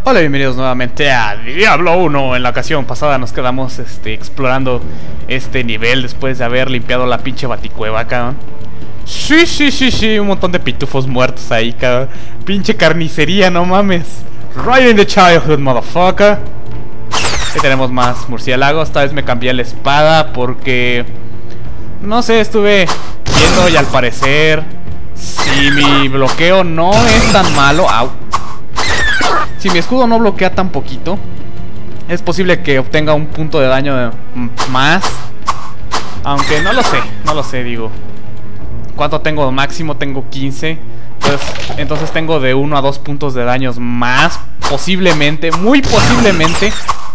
Hola, bienvenidos nuevamente a Diablo 1. En la ocasión pasada nos quedamos explorando este nivel después de haber limpiado la pinche baticueva, cabrón. Sí, un montón de pitufos muertos ahí, cabrón. Pinche carnicería, no mames. Right in the childhood, motherfucker. Aquí tenemos más murciélagos. Esta vez me cambié la espada porque... no sé, estuve viendo y al parecer... si mi bloqueo no es tan malo... Au. Si mi escudo no bloquea tan poquito, es posible que obtenga un punto de daño más. Aunque no lo sé, digo. ¿Cuánto tengo máximo? Tengo 15. Entonces tengo de 1 a 2 puntos de daños más. Posiblemente, muy posiblemente.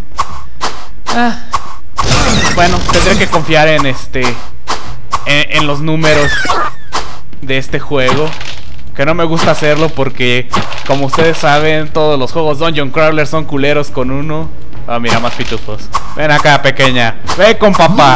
Bueno, tendré que confiar en en los números de este juego. Que no me gusta hacerlo porque, como ustedes saben, todos los juegos Dungeon Crawler son culeros con uno. Ah, mira, más pitufos. Ven acá, pequeña. Ve con papá.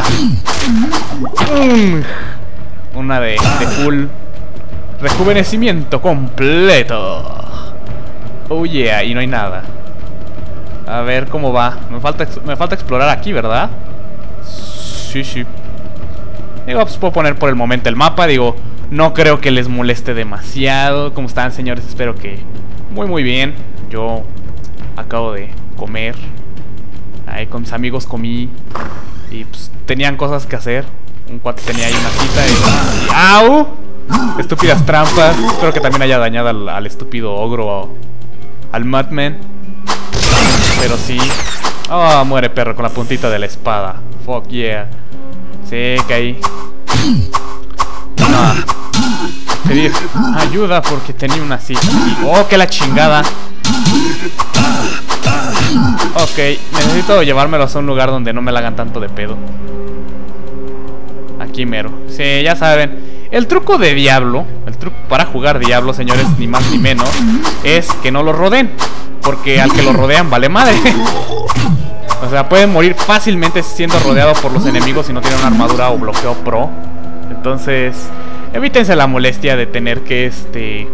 Una de full rejuvenecimiento completo. Oh yeah, y no hay nada. A ver cómo va. Me falta explorar aquí, ¿verdad? Sí. Digo, pues puedo poner por el momento el mapa, digo... no creo que les moleste demasiado. ¿Cómo están, señores? Espero que muy bien. Yo acabo de comer. Ahí con mis amigos comí. Y pues tenían cosas que hacer. Un cuate tenía ahí una cita y ¡au! Estúpidas trampas. Espero que también haya dañado al estúpido ogro o al Madman. Pero sí. Oh, muere perro con la puntita de la espada. Fuck yeah. Sí, caí. No. Pedir ayuda porque tenía una cita. Oh, que la chingada. Ok, necesito llevármelos a un lugar donde no me la hagan tanto de pedo. Aquí mero. Sí, ya saben. El truco de Diablo, el truco para jugar Diablo, señores, ni más ni menos, es que no lo rodeen. Porque al que lo rodean vale madre. O sea, pueden morir fácilmente siendo rodeado por los enemigos si no tienen una armadura o bloqueo pro. Entonces... evítense la molestia de tener que de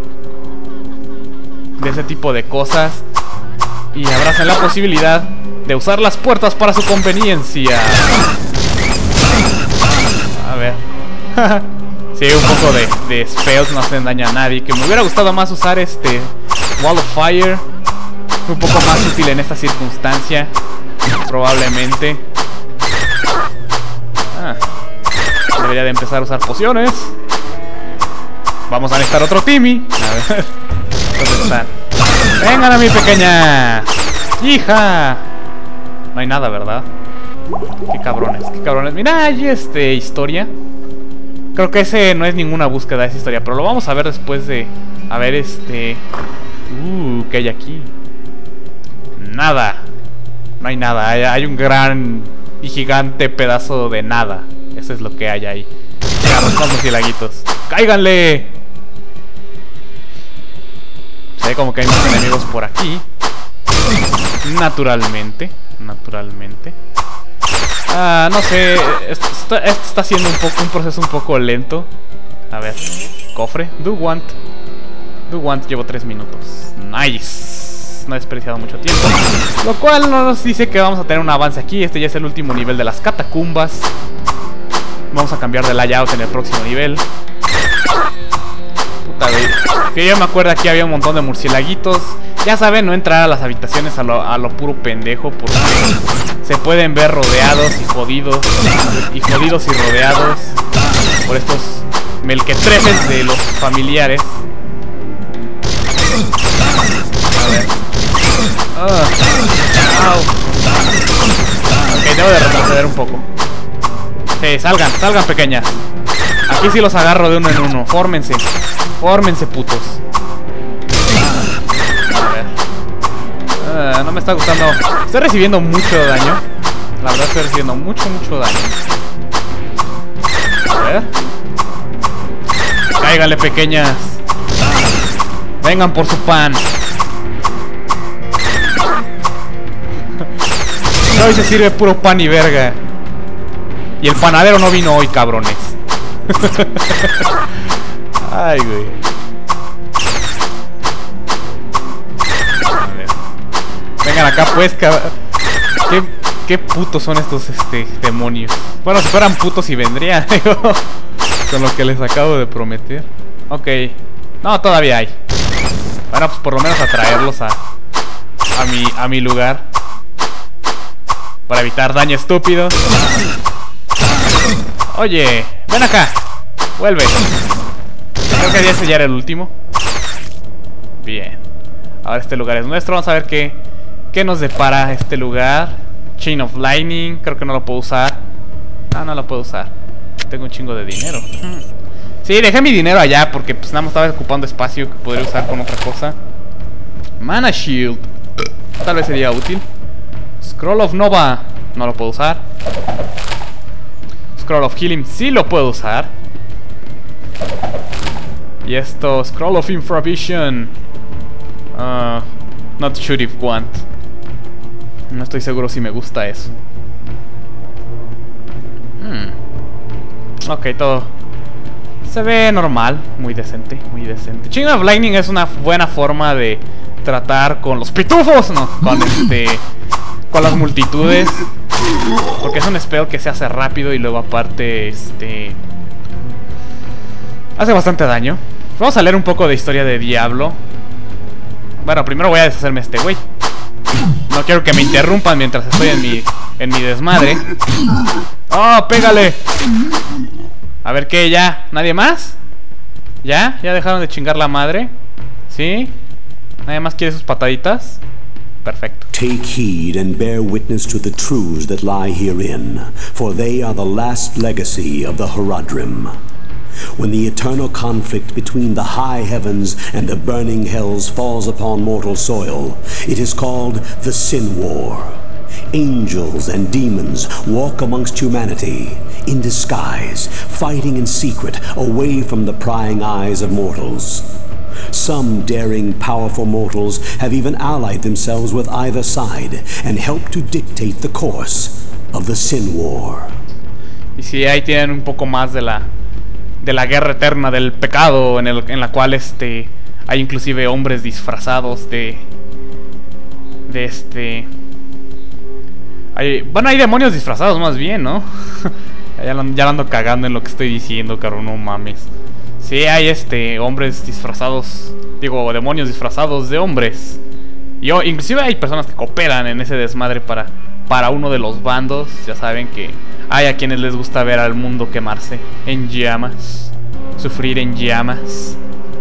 ese tipo de cosas. Y abracen la posibilidad de usar las puertas para su conveniencia. A ver. Sí, un poco de spells no hacen daño a nadie. Que me hubiera gustado más usar Wall of Fire. Un poco más útil en esta circunstancia. Probablemente. Debería de empezar a usar pociones. Vamos a necesitar otro Timmy. A ver. ¿Dónde están? Vengan a mi pequeña. Hija. No hay nada, ¿verdad? Qué cabrones, qué cabrones. Mira, hay historia. Creo que ese no es ninguna búsqueda, es historia. Pero lo vamos a ver después de... a ver, ¿qué hay aquí? Nada. No hay nada, hay un gran y gigante pedazo de nada. Eso es lo que hay ahí. Vamos, murciélaguitos. ¡Cáiganle! Se ve como que hay más enemigos por aquí. Naturalmente. No sé. Esto está siendo un proceso un poco lento. A ver. Cofre. Do want. Llevo 3 minutos. Nice. No he desperdiciado mucho tiempo. Lo cual nos dice que vamos a tener un avance aquí. Este ya es el último nivel de las catacumbas. Vamos a cambiar de layout en el próximo nivel. Puta güey. Que yo me acuerdo aquí había un montón de murciélaguitos. Ya saben, no entrar a las habitaciones a lo puro pendejo. Porque se pueden ver rodeados y jodidos. Y rodeados por estos melquetrefes de los familiares. A ver. Ok, debo de retroceder un poco. Sí, salgan pequeñas. Aquí sí los agarro de uno en uno. Fórmense, putos. A ver. No me está gustando. Estoy recibiendo mucho daño. La verdad estoy recibiendo mucho daño. A ver. Cáiganle, pequeñas. Vengan por su pan. Hoy se sirve puro pan y verga. Y el panadero no vino hoy, cabrones. Ay, güey. A ver. Vengan acá pues, ¿Qué putos son estos demonios? Bueno, si fueran putos y vendrían, digo, con lo que les acabo de prometer. Ok. No, todavía hay. Bueno, pues por lo menos atraerlos a mi lugar. Para evitar daño estúpido. Oye, ven acá. Vuelve. Creo que ese ya era el último. Bien. Ahora este lugar es nuestro. Vamos a ver qué nos depara este lugar. Chain of Lightning. Creo que no lo puedo usar. Ah, no lo puedo usar. Tengo un chingo de dinero. Sí, dejé mi dinero allá porque pues nada más estaba ocupando espacio que podría usar con otra cosa. Mana Shield. Tal vez sería útil. Scroll of Nova. No lo puedo usar. Scroll of Healing. Sí lo puedo usar. Y esto, Scroll of Infravision. Not sure if want. No estoy seguro si me gusta eso. Ok, todo se ve normal, muy decente, muy decente. Chain of Lightning es una buena forma de tratar con los pitufos, no, con las multitudes. Porque es un spell que se hace rápido y luego aparte, hace bastante daño. Vamos a leer un poco de historia de Diablo. Bueno, primero voy a deshacerme este güey. No quiero que me interrumpan mientras estoy en mi desmadre. ¡Oh, pégale! A ver, ¿qué? ¿Ya? ¿Nadie más? ¿Ya? ¿Ya dejaron de chingar la madre? ¿Sí? ¿Nadie más quiere sus pataditas? Perfecto. Take heed and bear witness to the truths that lie herein, for they are the last legacy of the Horadrim. When the eternal conflict between the high heavens and the burning hells falls upon mortal soil, it is called the Sin War. Angels and demons walk amongst humanity, in disguise, fighting in secret, away from the prying eyes of mortals. Some daring, powerful mortals have even allied themselves with either side and helped to dictate the course of the Sin War. Y si ahí tienen un poco más de la guerra eterna del pecado, en la cual hay inclusive hombres disfrazados hay demonios disfrazados más bien, ¿no? ya lo ando cagando en lo que estoy diciendo, cabrón, no mames. Sí, hay hombres disfrazados, digo, demonios disfrazados de hombres. Inclusive hay personas que cooperan en ese desmadre para uno de los bandos. Ya saben que hay a quienes les gusta ver al mundo quemarse en llamas, sufrir en llamas.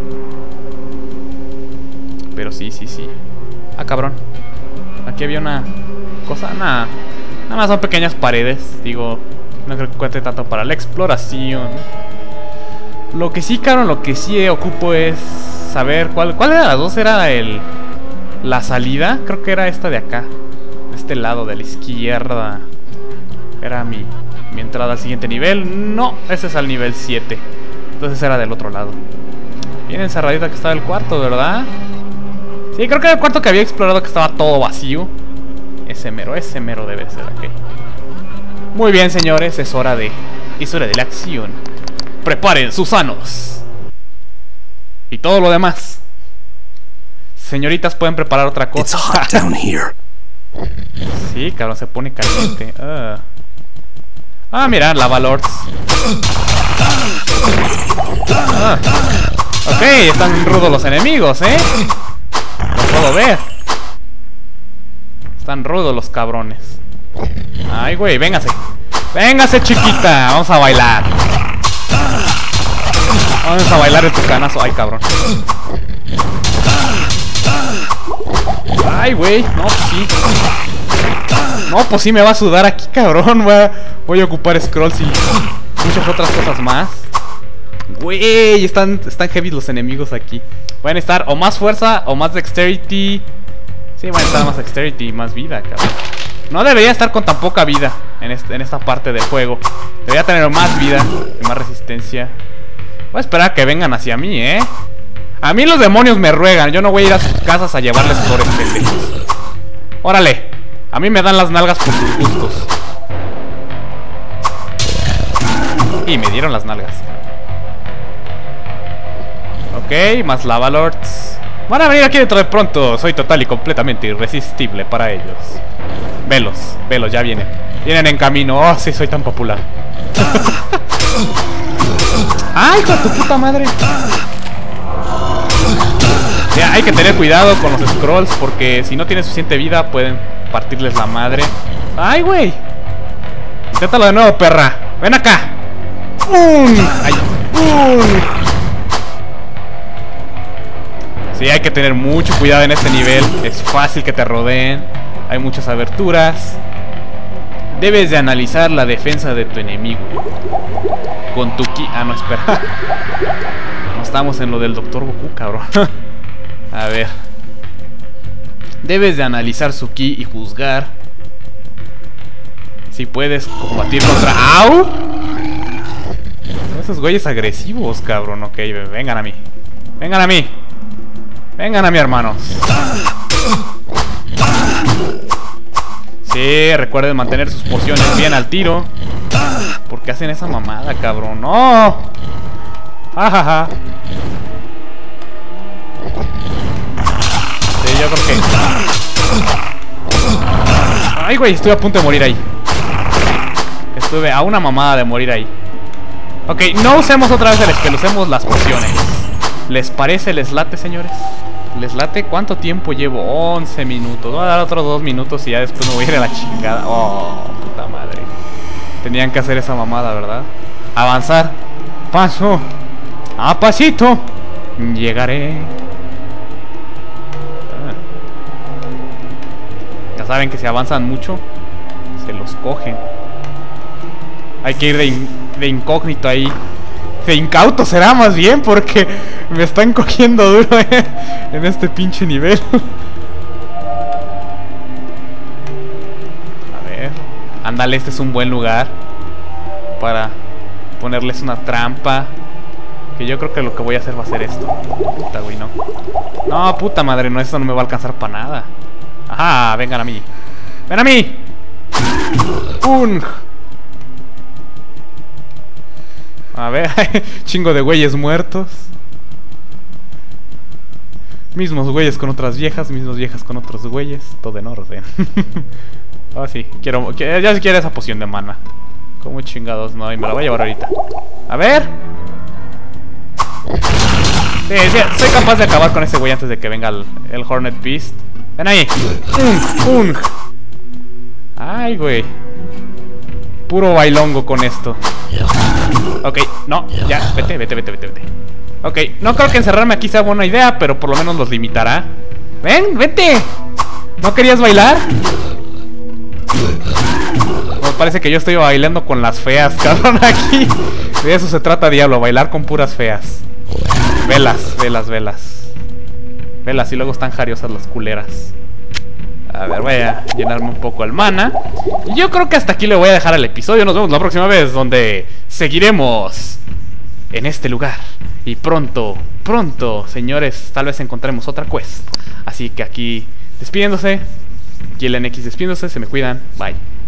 Pero sí. Ah, cabrón. Aquí había una cosa, nada más son pequeñas paredes. Digo, no creo que cuente tanto para la exploración. Lo que sí, cabrón, lo que sí ocupo es saber cuál de las dos era la salida. Creo que era esta de acá, de este lado de la izquierda. Era mi entrada al siguiente nivel. No, ese es al nivel 7. Entonces era del otro lado. Bien encerradita que estaba el cuarto, ¿verdad? Sí, creo que era el cuarto que había explorado, que estaba todo vacío. Ese mero debe ser aquel. Muy bien, señores, es hora de la acción. Preparen sus manos y todo lo demás. Señoritas, pueden preparar otra cosa. Sí, cabrón, se pone caliente. Mira, Lava Lords. Ok, están rudos los enemigos, Lo puedo ver. Están rudos los cabrones. Ay, güey, véngase. Véngase, chiquita. Vamos a bailar. Vamos a bailar el tucanazo. Ay, cabrón. Ay, güey. No, pues sí. No, pues sí me va a sudar aquí, cabrón. Voy a ocupar scrolls y muchas otras cosas más. Güey, están heavy los enemigos aquí. Van a estar o más fuerza o más dexterity. Sí, van a estar más dexterity y más vida, cabrón. No debería estar con tan poca vida en esta parte del juego. Debería tener más vida y más resistencia. Voy a esperar a que vengan hacia mí, A mí los demonios me ruegan. Yo no voy a ir a sus casas a llevarles flores, pendejos. Órale. A mí me dan las nalgas por sus gustos. Y me dieron las nalgas. Ok, más Lava Lords. Van a venir aquí dentro de pronto. Soy total y completamente irresistible para ellos. Velos, velos, ya vienen. Vienen en camino. Oh, sí, soy tan popular. ¡Ay, hijo de tu puta madre! Ya, hay que tener cuidado con los scrolls, porque si no tienen suficiente vida pueden partirles la madre. ¡Ay, güey! Inténtalo de nuevo, perra. ¡Ven acá! ¡Ay! Sí, hay que tener mucho cuidado en este nivel. Es fácil que te rodeen. Hay muchas aberturas. Debes de analizar la defensa de tu enemigo con tu ki... Ah, no, espera. No estamos en lo del Dr. Goku, cabrón. A ver. Debes de analizar su ki y juzgar si puedes combatir contra... ¡Au! Esos güeyes agresivos, cabrón. Ok, vengan a mí. Vengan a mí. Vengan a mí, hermanos. Sí, recuerden mantener sus pociones bien al tiro. ¿Por qué hacen esa mamada, cabrón? ¡No! ¡Jajaja! Sí, yo creo que... ¡Ay, güey! Estuve a punto de morir ahí. Estuve a una mamada de morir ahí. Ok, no usemos otra vez el spell, usemos las pociones. ¿Les parece? ¿Les late, señores? ¿Les late? ¿Cuánto tiempo llevo? 11 minutos. Voy a dar otros 2 minutos y ya después me voy a ir a la chingada. Oh, puta madre. Tenían que hacer esa mamada, ¿verdad? Avanzar. Paso a pasito. Llegaré. Ya saben que si avanzan mucho, se los cogen. Hay que ir de incógnito ahí. De incauto será más bien, porque me están cogiendo duro en este pinche nivel. A ver. Ándale, este es un buen lugar para ponerles una trampa. Que yo creo que lo que voy a hacer va a ser esto. Puta, güey, no. No, puta madre, no, eso no me va a alcanzar para nada. Ajá, vengan a mí. ¡Ven a mí! A ver, chingo de güeyes muertos. Mismos güeyes con otras viejas, mismos viejas con otros güeyes. Todo en orden. Ah, sí, ya quiero esa poción de mana. Como chingados, no, y me la voy a llevar ahorita. A ver. Sí, soy capaz de acabar con ese güey antes de que venga el Hornet Beast. Ven ahí. Ay, güey. Puro bailongo con esto. Ok, no, ya, vete. Ok, no creo que encerrarme aquí sea buena idea, pero por lo menos los limitará. ¡Ven, vete! ¿No querías bailar? Me parece que yo estoy bailando con las feas, cabrón, aquí. De eso se trata, diablo, bailar con puras feas. Velas. Velas, y luego están jariosas las culeras. A ver, voy a llenarme un poco el mana. Y yo creo que hasta aquí le voy a dejar el episodio. Nos vemos la próxima vez, donde seguiremos en este lugar. Y pronto, señores, tal vez encontremos otra quest. Así que aquí despidiéndose, GLNX despidiéndose, se me cuidan, bye.